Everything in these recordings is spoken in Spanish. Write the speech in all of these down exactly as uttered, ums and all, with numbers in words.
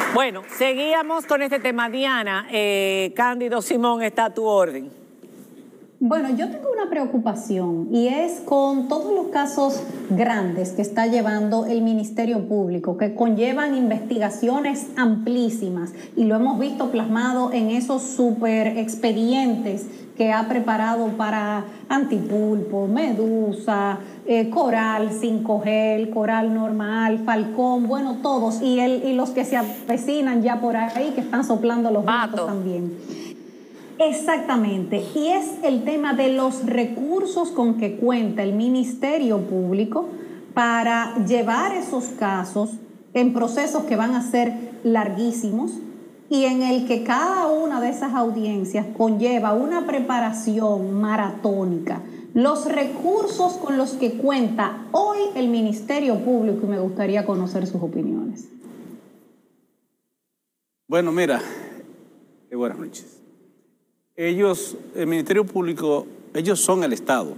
Bueno, seguíamos con este tema. Diana, eh, Cándido Simón, está a tu orden. Bueno, yo tengo una preocupación y es con todos los casos grandes que está llevando el Ministerio Público, que conllevan investigaciones amplísimas y lo hemos visto plasmado en esos super expedientes que ha preparado para Antipulpo, Medusa, eh, Coral cinco G, Coral normal, Falcón, bueno, todos, y, el, y los que se avecinan ya por ahí, que están soplando los gatos también. Exactamente, y es el tema de los recursos con que cuenta el Ministerio Público para llevar esos casos en procesos que van a ser larguísimos y en el que cada una de esas audiencias conlleva una preparación maratónica. Los recursos con los que cuenta hoy el Ministerio Público, y me gustaría conocer sus opiniones. Bueno, mira, eh, buenas noches. Ellos, el Ministerio Público, ellos son el Estado.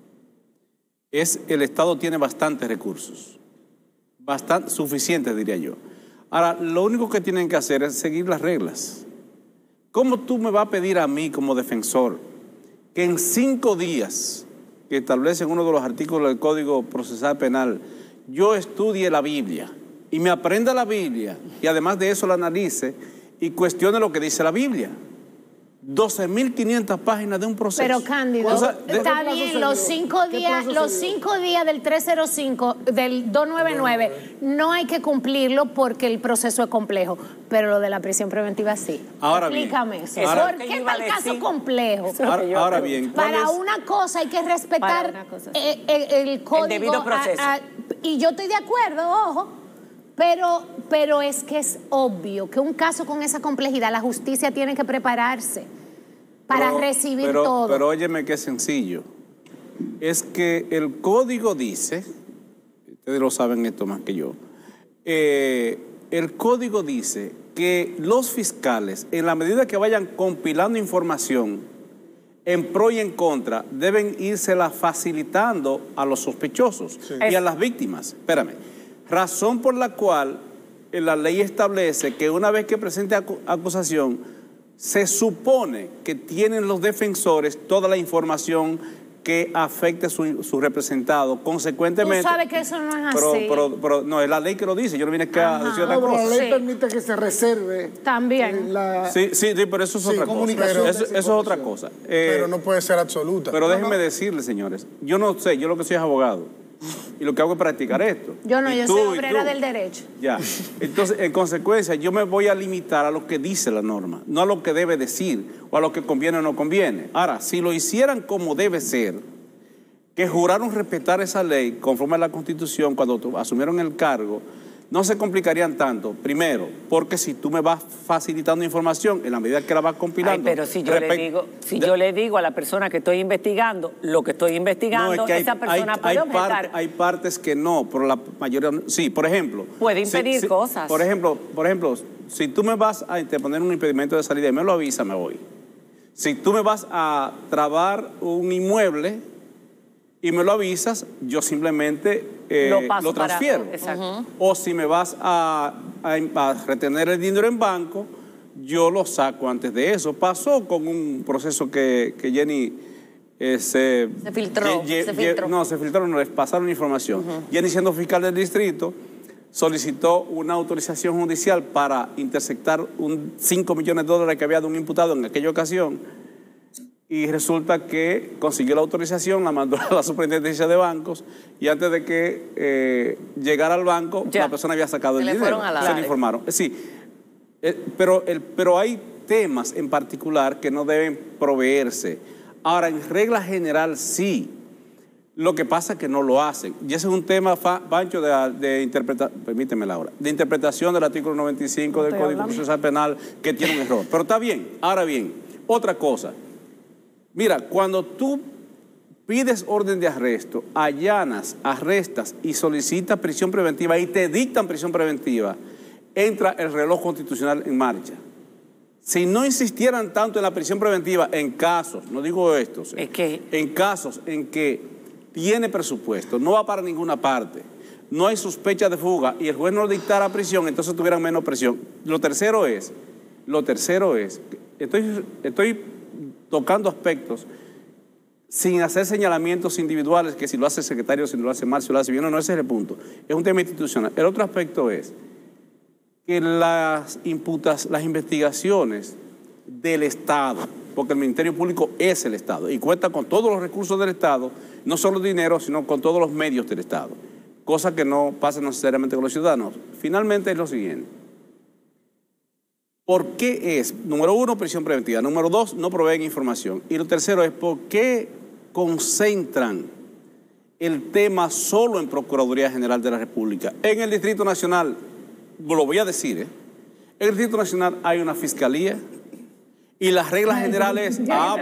Es, el Estado tiene bastantes recursos, bastante, suficientes diría yo. Ahora, lo único que tienen que hacer es seguir las reglas. ¿Cómo tú me vas a pedir a mí como defensor que en cinco días, que establecen uno de los artículos del Código Procesal Penal, yo estudie la Biblia y me aprenda la Biblia y además de eso la analice y cuestione lo que dice la Biblia? doce mil quinientas páginas de un proceso. Pero Cándido, o sea, de, está bien, los cinco días, los cinco días del trescientos cinco, del doscientos noventa y nueve, no hay que cumplirlo porque el proceso es complejo, pero lo de la prisión preventiva sí. Ahora Explícame bien, eso. ahora, ¿Por qué está el caso complejo? Ahora, ahora bien, para es? una cosa hay que respetar cosa, sí. el, el, el código. El debido proceso. A, a, y yo estoy de acuerdo, ojo. Pero, pero es que es obvio que un caso con esa complejidad, la justicia tiene que prepararse para pero, recibir pero, todo. Pero óyeme qué sencillo. Es que el código dice, ustedes lo saben esto más que yo, eh, el código dice que los fiscales, en la medida que vayan compilando información en pro y en contra, deben írsela facilitando a los sospechosos sí. y a las víctimas. Espérame. Razón por la cual la ley establece que una vez que presente acu acusación, se supone que tienen los defensores toda la información que afecte su, su representado. Consecuentemente... Tú sabes que eso no es pero, así. Pero, pero no, es la ley que lo dice. Yo no vine acá a decir otra no, cosa. pero la ley sí. permite que se reserve... También. La... Sí, sí, sí, pero eso es sí, otra cosa. Pero, eso, eso es otra cosa. Eh, pero no puede ser absoluta. Pero no, déjenme no. decirles, señores, yo no sé, yo lo que soy es abogado. Y lo que hago es practicar esto. Yo no, y yo tú, soy obrera del derecho. Ya. Entonces, en consecuencia, yo me voy a limitar a lo que dice la norma, no a lo que debe decir o a lo que conviene o no conviene. Ahora, si lo hicieran como debe ser, que juraron respetar esa ley conforme a la Constitución cuando asumieron el cargo, no se complicarían tanto. Primero, porque si tú me vas facilitando información en la medida que la vas compilando... Ay, pero si yo, le digo, si de, yo le digo a la persona que estoy investigando lo que estoy investigando, no, es que hay, esa persona hay, puede hay, part, hay partes que no, pero la mayoría... Sí, por ejemplo... Puede impedir si, cosas. Si, por ejemplo, por ejemplo, si tú me vas a interponer un impedimento de salida y me lo avisa, me voy. Si tú me vas a trabar un inmueble y me lo avisas, yo simplemente eh, lo, paso lo transfiero. Para, exacto. O si me vas a, a, a retener el dinero en banco, yo lo saco antes de eso. Pasó con un proceso que, que Jenny eh, se... Se filtró, ye, se ye, filtró. No, se filtraron, no, les pasaron información. Uh-huh. Jenny, siendo fiscal del distrito, solicitó una autorización judicial para interceptar un cinco millones de dólares que había de un imputado en aquella ocasión. Y resulta que consiguió la autorización, la mandó a la superintendencia de bancos y antes de que eh, llegara al banco, ya. la persona había sacado el dinero. Se le informaron. Sí, eh, pero, el, pero hay temas en particular que no deben proveerse. Ahora, en regla general, sí. Lo que pasa es que no lo hacen. Y ese es un tema, Pancho, de, de interpretación, permíteme Laura, de interpretación del artículo noventa y cinco del Código Procesal Penal que tiene un error. Pero está bien. Ahora bien, otra cosa. Mira, cuando tú pides orden de arresto, allanas, arrestas y solicitas prisión preventiva y te dictan prisión preventiva, entra el reloj constitucional en marcha. Si no insistieran tanto en la prisión preventiva, en casos, no digo estos, es que... en casos en que tiene presupuesto, no va para ninguna parte, no hay sospecha de fuga y el juez no dictara prisión, entonces tuvieran menos presión. Lo tercero es, lo tercero es, estoy, estoy tocando aspectos sin hacer señalamientos individuales, que si lo hace el secretario, si lo hace mal, si lo hace bien, no, no ese es el punto. Es un tema institucional. El otro aspecto es que las imputas, las investigaciones del Estado, porque el Ministerio Público es el Estado y cuenta con todos los recursos del Estado, no solo dinero, sino con todos los medios del Estado, cosa que no pasa necesariamente con los ciudadanos. Finalmente es lo siguiente. ¿Por qué es, número uno, prisión preventiva? Número dos, no proveen información. Y lo tercero es, ¿por qué concentran el tema solo en Procuraduría General de la República? En el Distrito Nacional, lo voy a decir, ¿eh? En el Distrito Nacional hay una fiscalía y las reglas generales... Ah,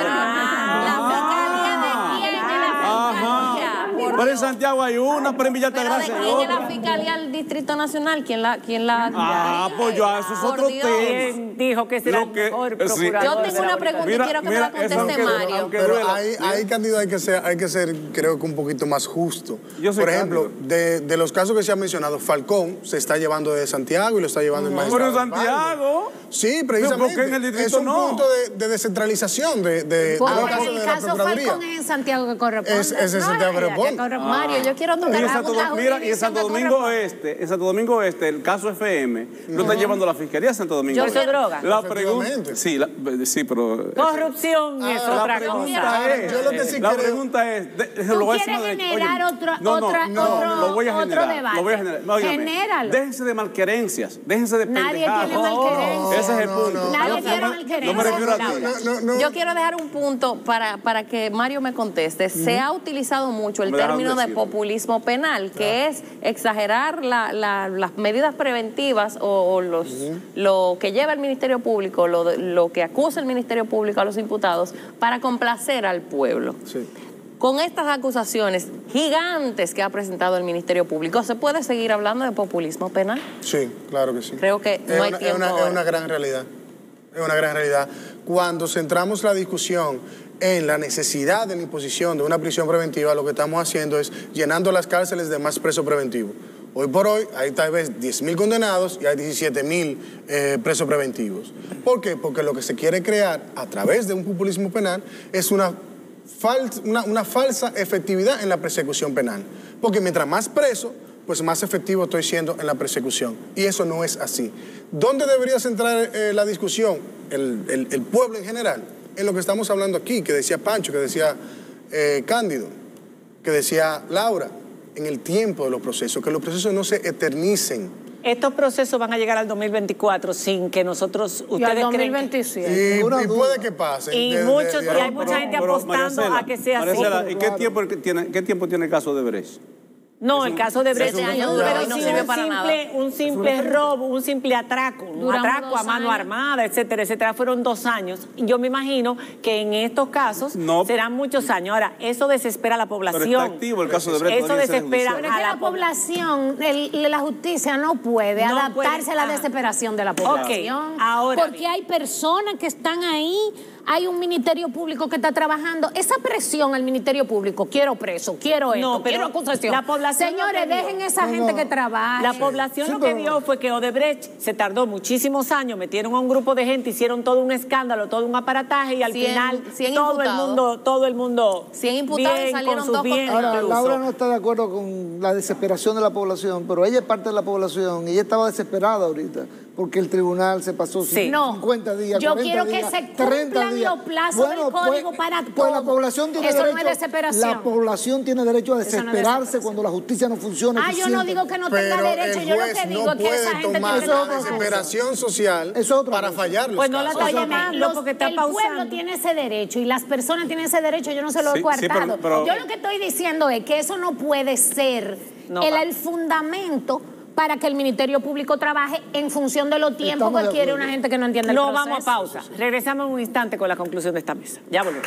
pero en Santiago hay una, pero en Villa Altagracia hay otra. ¿Quién es la fiscalía del Distrito Nacional? ¿Quién la...? Quién la ah, pues ya, eso es otro tema. ¿Quién dijo que será el mejor procurador? Yo tengo una pregunta y quiero que me la conteste Mario. Pero hay, hay candidatos, hay que ser, hay que ser, creo que un poquito más justo. Por ejemplo, de, de los casos que se han mencionado, Falcón se está llevando de Santiago y lo está llevando en Magistrado. ¿Pero en Santiago? Sí, precisamente. ¿Por qué en el distrito es un no? punto de, de descentralización de, de, de los casos el de la caso Procuraduría. Falcón es en Santiago que corresponde. Es, es en Santiago que corresponde. Mario, yo quiero tocar en Santo, mira, y en Santo Domingo Este, en Santo Domingo Este, el caso F M, lo está llevando la Fiscalía de Santo Domingo. ¿Yo soy droga? La pregunta, sí, la, sí, pero... Corrupción es Ah, otra la cosa. pregunta es, Yo lo que sí la creo- pregunta es, de, ¿Tú lo voy a quieres hacer de- generar oye, otro, no, no, otra, no, otro, lo voy a otro generar, debate? lo voy a generar. Óigame, Genéralo. déjense de malquerencias, déjense de Nadie pendejadas. tiene malquerencia. Ese es el No, punto. no, Nadie No, tiene no, malquerencia. No me refiero a ti. No, no, no. Yo quiero dejar un punto para, para que Mario me conteste. Se ha utilizado mucho el Me dejaron término de decir. populismo penal, que es exagerar la, la, las medidas preventivas o, o los, lo que lleva el Ministerio Público, lo, de- lo que acusa el Ministerio Público a los imputados para complacer al pueblo. Sí. Con estas acusaciones gigantes que ha presentado el Ministerio Público, ¿se puede seguir hablando de populismo penal? Sí, claro que sí. Creo que Es no hay una, tiempo es una, ahora. es una gran realidad. Es una gran realidad. Cuando centramos la discusión en la necesidad de la imposición de una prisión preventiva, lo que estamos haciendo es llenando las cárceles de más presos preventivos. Hoy por hoy hay tal vez diez mil condenados y hay diecisiete mil eh, presos preventivos. ¿Por qué? Porque lo que se quiere crear a través de un populismo penal es una, fal una, una falsa efectividad en la persecución penal. Porque mientras más preso, pues más efectivo estoy siendo en la persecución. Y eso no es así. ¿Dónde debería centrar eh, la discusión? El, el, el pueblo en general. En lo que estamos hablando aquí, que decía Pancho, que decía eh, Cándido, que decía Laura, en el tiempo de los procesos, que los procesos no se eternicen. Estos procesos van a llegar al dos mil veinticuatro sin que nosotros, Y al ustedes dos mil creen que- veintisiete. Y, y puede que pase. Y, de- de- muchos, de- y hay mucha gente Pero, apostando Maricela, a que sea así. Maricela, ¿y qué tiempo, tiene, qué tiempo tiene el caso de Brecht? No, el caso de Brecht siete años no, duró pero y no sí sirvió un para simple, un simple robo, un simple atraco, un Duramos atraco a dos mano años. armada, etcétera, etcétera, fueron dos años. Y yo me imagino que en estos casos No. serán muchos años. Ahora, eso desespera a la población. Pero está activo el caso de Brecht. Eso todavía está en desespera juicio. Pero es a que la la población, el- la justicia no puede No adaptarse puede, a la ajá. desesperación de la población. Ok, ahora porque bien. hay personas que están ahí, hay un ministerio público que está trabajando. Esa presión al ministerio público, quiero preso, quiero esto, No, pero quiero acusación. la población Señores, no te dejen dio. esa No, gente no. que trabaje. La población Sí, lo que pero- vio fue que Odebrecht se tardó muchísimos años, metieron a un grupo de gente, hicieron todo un escándalo, todo un aparataje y al Cien- final cien todo el imputados. mundo, todo el mundo cien imputados y bien, salieron con sus dos bienes condenados. Ahora, incluso. Laura no está de acuerdo con la desesperación de la población, pero ella es parte de la población y ella estaba desesperada ahorita porque el tribunal se pasó Sí. No. cincuenta días, Yo cuarenta quiero que días, se treinta cumplan días. los plazos del código para pues la todo. población tiene Eso no es derecho, desesperación. La población tiene derecho a Eso no es desesperarse desesperación. cuando la justicia no funciona. Ah, yo no eficiente. digo que no tenga Pero derecho, el yo lo juez que digo no es que esa puede gente tomar tiene la otra cosa. desesperación social Es otra para cosa. fallar los Pues no la casos. está Óyeme, llamando los- porque está el pausando. pueblo tiene ese derecho y las personas tienen ese derecho, yo no se lo Sí, he sí, coartado. pero- pero- yo lo que estoy diciendo es que eso no puede ser No el, va. el fundamento para que el Ministerio Público trabaje en función de los tiempos Estamos que de quiere acuerdo. una gente que no entiende el No proceso. vamos a pausa. Regresamos en un instante con la conclusión de esta mesa. Ya volvemos.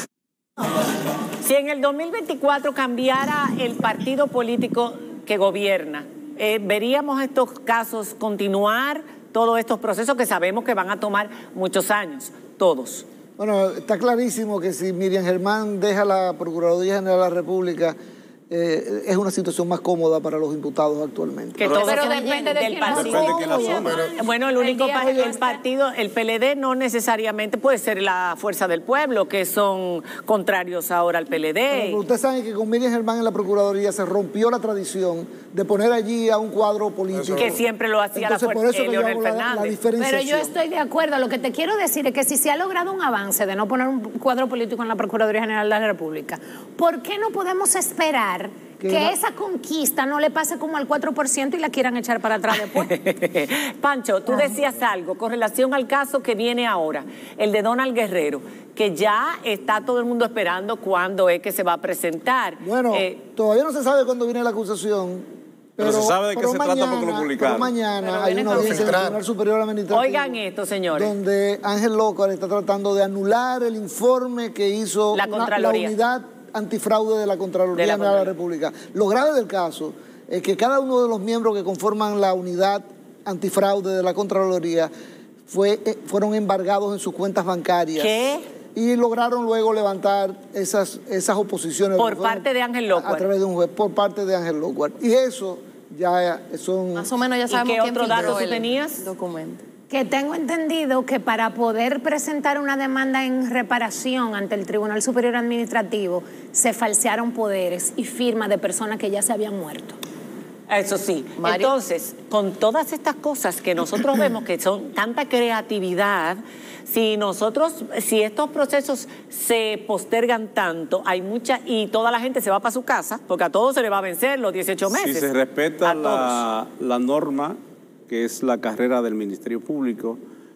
Si en el dos mil veinticuatro cambiara el partido político que gobierna, eh, ¿veríamos estos casos continuar, todos estos procesos que sabemos que van a tomar muchos años? Todos. Bueno, está clarísimo que si Miriam Germán deja la Procuraduría General de la República eh, es una situación más cómoda para los imputados actualmente. Que pero, todo pero queda depende de del quién partido. Depende de quién la asuma. Bueno, el único El día pa- que yo el esté- partido, el P L D no necesariamente puede ser la Fuerza del Pueblo, que son contrarios ahora al P L D. Pero ustedes saben que con Miriam Germán en la Procuraduría se rompió la tradición de poner allí a un cuadro político. Que siempre lo hacía Entonces, la por fuerza eso eh, que yo Leonel hago la, la Fernández. diferenciación. Pero yo estoy de acuerdo. Lo que te quiero decir es que si se ha logrado un avance de no poner un cuadro político en la Procuraduría General de la República, ¿por qué no podemos esperar Que que no- esa conquista no le pase como al cuatro por ciento y la quieran echar para atrás después? Pancho, tú decías algo con relación al caso que viene ahora, el de Donald Guerrero, que ya está todo el mundo esperando cuándo es que se va a presentar. Bueno, Eh, todavía no se sabe cuándo viene la acusación. Pero se sabe de qué pero se trata porque lo publicaron. Pero mañana Pero hay viene una audiencia del filtrado. Tribunal Superior Administrativo. Oigan esto, señores. Donde Ángel López está tratando de anular el informe que hizo La una- Contraloría. unidad antifraude de la Contraloría De la General de la Contraloría. República. Lo grave del caso es que cada uno de los miembros que conforman la unidad antifraude de la Contraloría fue, eh, fueron embargados en sus cuentas bancarias. ¿Qué? Y lograron luego levantar esas, esas oposiciones. Por Fueron parte de Ángel a- López. A través de un juez, por parte de Ángel López. Y eso ya son... Más o menos ya ¿Y sabemos qué quién otro dato filtró tú el tenías? documento. Que tengo entendido que para poder presentar una demanda en reparación ante el Tribunal Superior Administrativo se falsearon poderes y firmas de personas que ya se habían muerto. Eso sí. Mario. Entonces, con todas estas cosas que nosotros vemos que son tanta creatividad, si nosotros, si estos procesos se postergan tanto, hay mucha, y toda la gente se va para su casa, porque a todos se le va a vencer los dieciocho meses. Si se respeta A la, la norma, que es la carrera del Ministerio Público,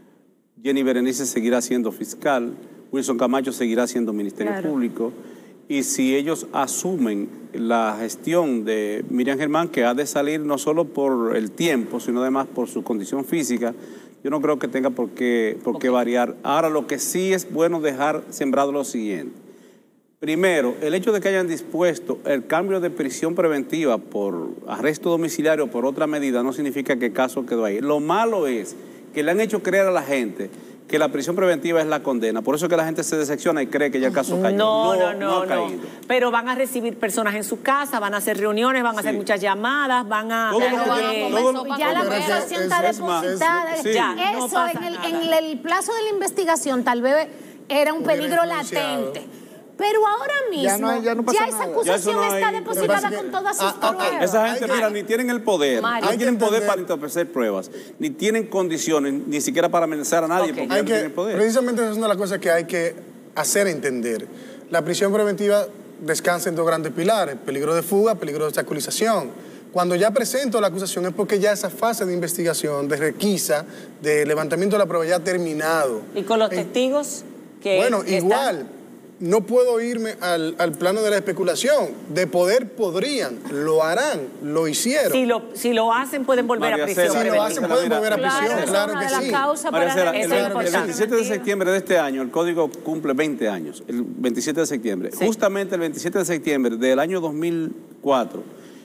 Jenny Berenice seguirá siendo fiscal, Wilson Camacho seguirá siendo Ministerio Claro. Público, y si ellos asumen la gestión de Miriam Germán, que ha de salir no solo por el tiempo, sino además por su condición física, yo no creo que tenga por qué, por qué variar. Ahora, lo que sí es bueno dejar sembrado lo siguiente. Primero, el hecho de que hayan dispuesto el cambio de prisión preventiva por arresto domiciliario o por otra medida no significa que el caso quedó ahí. Lo malo es que le han hecho creer a la gente que la prisión preventiva es la condena. Por eso es que la gente se decepciona y cree que ya el caso cayó. No, no, no, ha no. caído. Pero van a recibir personas en su casa, van a hacer reuniones, van a hacer Sí. muchas llamadas, van a... Todo lo que eh, tiene- todo lo- Ya la Pero es que acusación es- está es más, depositada. es- sí. Ya, no Eso pasa en el, nada. en el plazo de la investigación tal vez era un Hubiera peligro influenciado. latente. Pero ahora mismo Ya no hay- ya no pasa esa nada. acusación Ya eso no hay- está Lo que depositada pasa es con que- todas sus ah, ah, pruebas. Esa gente, Hay que- mira, ni tienen el poder, Mario. no Hay que tienen poder entender- para interpretar pruebas, ni tienen condiciones, ni siquiera para amenazar a nadie, Ok. porque ya Hay no que, tienen poder. precisamente esa es una de las cosas que hay que hacer entender. La prisión preventiva descansa en dos grandes pilares: peligro de fuga, peligro de obstaculización. Cuando ya presento la acusación es porque ya esa fase de investigación, de requisa, de levantamiento de la prueba ya ha terminado. Y con los En- testigos que Bueno, que igual, están- no puedo irme al, al plano de la especulación. De poder podrían, lo harán, lo hicieron. Si lo, si lo hacen, pueden volver María a prisión. Cela, Si lo preventiva. hacen, María pueden Cela, volver a mira, prisión, Claro, esa claro es una que de las sí. causas María para Cela, la el, Eso es el importante. veintisiete de septiembre de este año, el código cumple veinte años, el veintisiete de septiembre. Sí. Justamente el veintisiete de septiembre del año dos mil cuatro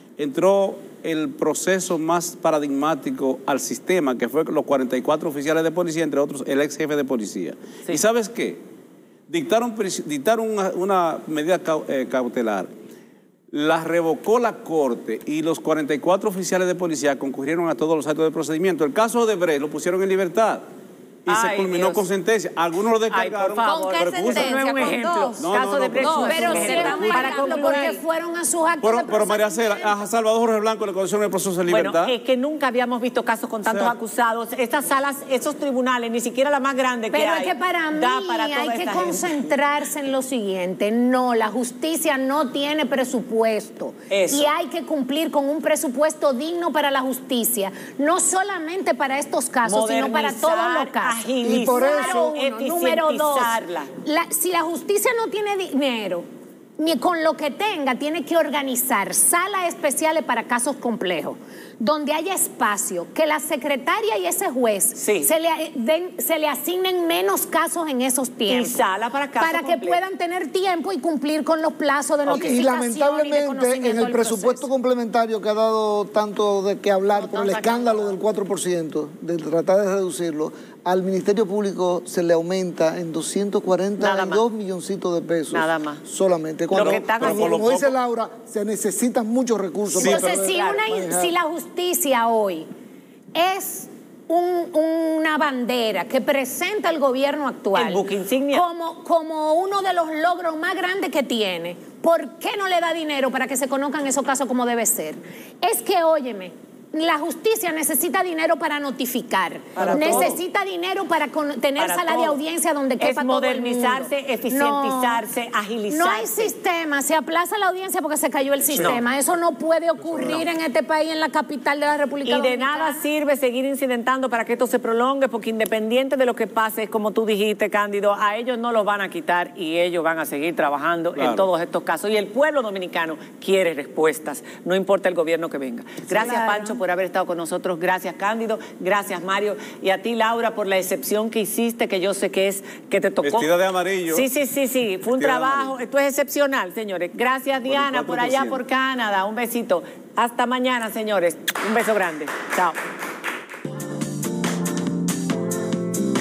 entró el proceso más paradigmático al sistema, que fue los cuarenta y cuatro oficiales de policía, entre otros el ex jefe de policía. Sí. ¿Y sabes qué? Dictaron, pris- dictaron una, una medida cau- eh, cautelar, la revocó la Corte y los cuarenta y cuatro oficiales de policía concurrieron a todos los actos de procedimiento. El caso de Brecht lo pusieron en libertad y Ay, se culminó Dios. con sentencia. Algunos lo Ay, descargaron. por favor. ¿Con qué pero puso- sentencia? No es un ¿Con ejemplo. dos? No, Caso no, de no, Brecht no, no es Pero un sí ejemplo. era un Para ejemplo concluir. porque fueron a sus actos Pero, de pero María Cela, procedimiento. a Salvador Jorge Blanco le concedieron el proceso de libertad. Bueno, es que nunca habíamos visto casos con tantos O sea, acusados. Estas salas, esos tribunales, ni siquiera la más grande que Pero hay, es que para mí da para toda hay que esta gente. concentrarse en lo siguiente. No, la justicia no tiene presupuesto. Eso. Y hay que cumplir con un presupuesto digno para la justicia. No solamente para estos casos, sino para todos los casos. agilizar, Y por eso- Número uno. Número dos, eficientizarla. la- si la justicia no tiene dinero, ni con lo que tenga, tiene que organizar salas especiales para casos complejos. donde haya espacio, que la secretaria y ese juez sí. se, le, den, se le asignen menos casos en esos tiempos. Y sala para caso Para que completo. puedan tener tiempo y cumplir con los plazos de Okay. notificación Y lamentablemente y de en el presupuesto proceso. complementario que ha dado tanto de qué hablar por el escándalo del cuatro por ciento, de tratar de reducirlo, al Ministerio Público se le aumenta en doscientos cuarenta y dos milloncitos de pesos. Nada más. Solamente. Cuando, Lo que están como, haciendo- como dice Laura, se necesitan muchos recursos. Sí, para Entonces, poder si, una, manejar. si la justicia hoy es un- una bandera que presenta el gobierno actual El buque insignia. como, como uno de los logros más grandes que tiene, ¿por qué no le da dinero para que se conozcan esos casos como debe ser? Es que, óyeme, la justicia necesita dinero para notificar, Para necesita todo. dinero para con, tener Para sala de todo. audiencia donde Es quepa todo el mundo. modernizarse, eficientizarse, agilizarse. No hay sistema, se aplaza la audiencia porque se cayó el sistema. Eso no puede ocurrir en este país, en la capital de la República Y de Dominicana. nada sirve seguir incidentando para que esto se prolongue, porque independiente de lo que pase, como tú dijiste, Cándido, a ellos no los van a quitar y ellos van a seguir trabajando Claro. en todos estos casos. Y el pueblo dominicano quiere respuestas, no importa el gobierno que venga. Gracias, Claro. Pancho, por haber estado con nosotros. Gracias, Cándido. Gracias, Mario. Y a ti, Laura, por la excepción que hiciste, que yo sé que es que te tocó. Vestida de amarillo. Sí, sí, sí, sí. Fue un Vestida de trabajo. amarillo. Esto es excepcional, señores. Gracias, Diana, por allá, por Canadá. Un besito. Hasta mañana, señores. Un beso grande. Chao.